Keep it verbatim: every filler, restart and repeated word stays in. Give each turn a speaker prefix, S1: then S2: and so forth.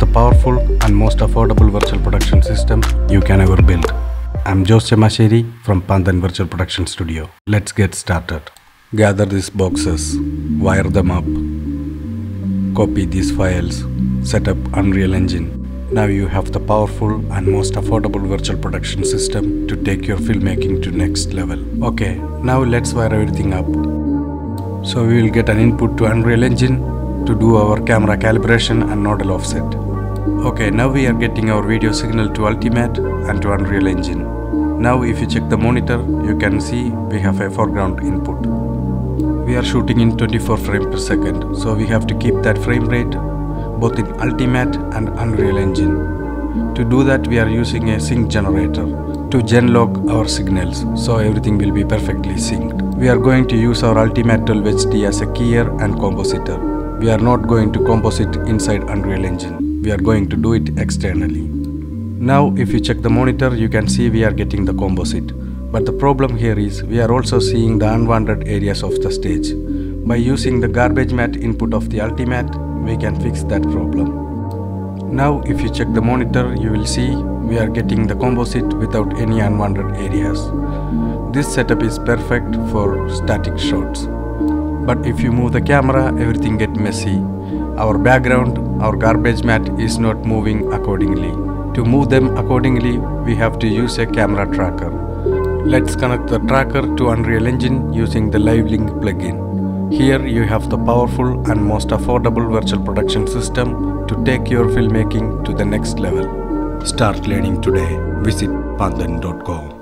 S1: the powerful and most affordable virtual production system you can ever build. I'm Jose Chamasheri from PANDHAN Virtual Production Studio. Let's get started. Gather these boxes, wire them up, copy these files, set up Unreal Engine. Now you have the powerful and most affordable virtual production system to take your filmmaking to next level. Okay, now let's wire everything up. So we will get an input to Unreal Engine to do our camera calibration and nodal offset. Okay, now we are getting our video signal to Ultimatte and to Unreal Engine. Now if you check the monitor, you can see we have a foreground input. We are shooting in twenty-four frames per second, so we have to keep that frame rate both in Ultimatte and Unreal Engine. To do that, we are using a sync generator to genlog our signals, so everything will be perfectly synced. We are going to use our Ultimatte twelve H D as a keyer and compositor. We are not going to composite inside Unreal Engine. We are going to do it externally. Now if you check the monitor, you can see we are getting the composite. But the problem here is we are also seeing the unwanted areas of the stage. By using the garbage matte input of the Ultimatte, we can fix that problem. Now if you check the monitor, you will see we are getting the composite without any unwanted areas. This setup is perfect for static shots. But if you move the camera, everything gets messy. Our background, our garbage matte is not moving accordingly. To move them accordingly, we have to use a camera tracker. Let's connect the tracker to Unreal Engine using the LiveLink plugin. Here you have the powerful and most affordable virtual production system to take your filmmaking to the next level. Start learning today. Visit pandhan dot com.